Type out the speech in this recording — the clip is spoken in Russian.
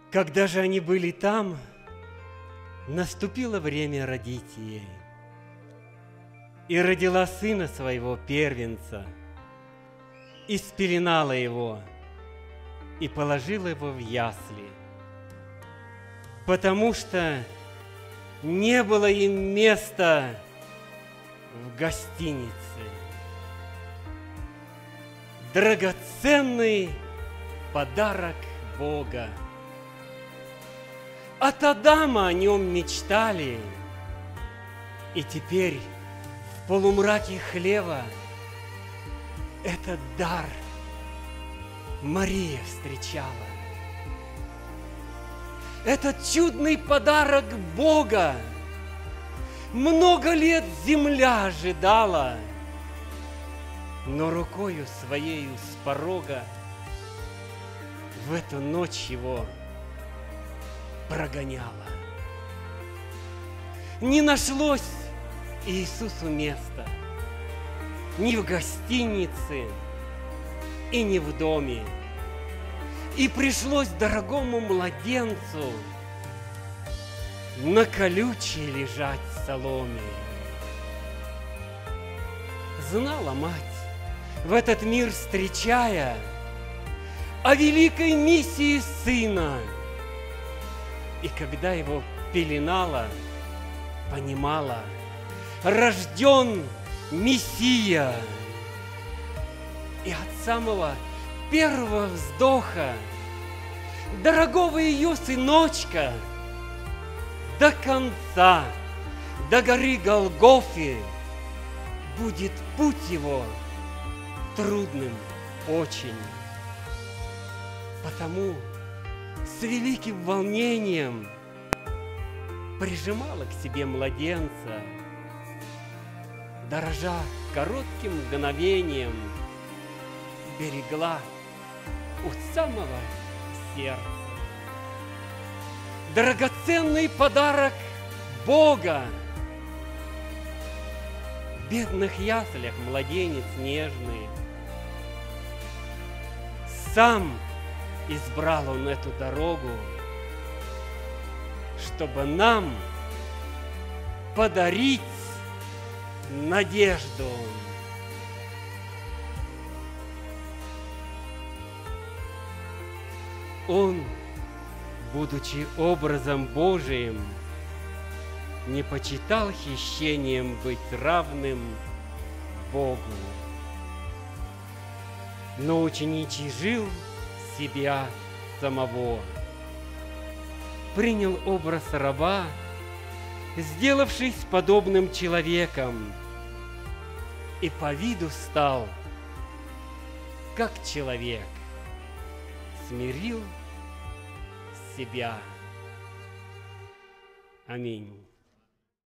Когда же они были там, наступило время родить ей. И родила сына своего первенца, и спеленала его, и положила его в ясли, потому что не было им места в гостинице. Драгоценный подарок Бога. От Адама о нем мечтали, и теперь в полумраке хлева этот дар Мария встречала. Этот чудный подарок Бога много лет земля ожидала, но рукою своею с порога в эту ночь его прогоняла. Не нашлось Иисусу места ни в гостинице и ни в доме. И пришлось дорогому младенцу на колючей лежать соломе. Знала мать, в этот мир встречая, о великой миссии сына. И когда его пеленала, понимала, рожден Мессия. И от самого первого вздоха дорогого ее сыночка до конца, до горы Голгофы будет путь его трудным очень. Потому с великим волнением прижимала к себе младенца, дорожа коротким мгновением, берегла у самого сердца. Драгоценный подарок Бога. В бедных яслях младенец нежный. Сам избрал он эту дорогу, чтобы нам подарить надежду. Он, будучи образом Божиим, не почитал хищением быть равным Богу, но ученичижил себя самого, принял образ раба, сделавшись подобным человеком, и по виду стал, как человек, смирил себя. Аминь.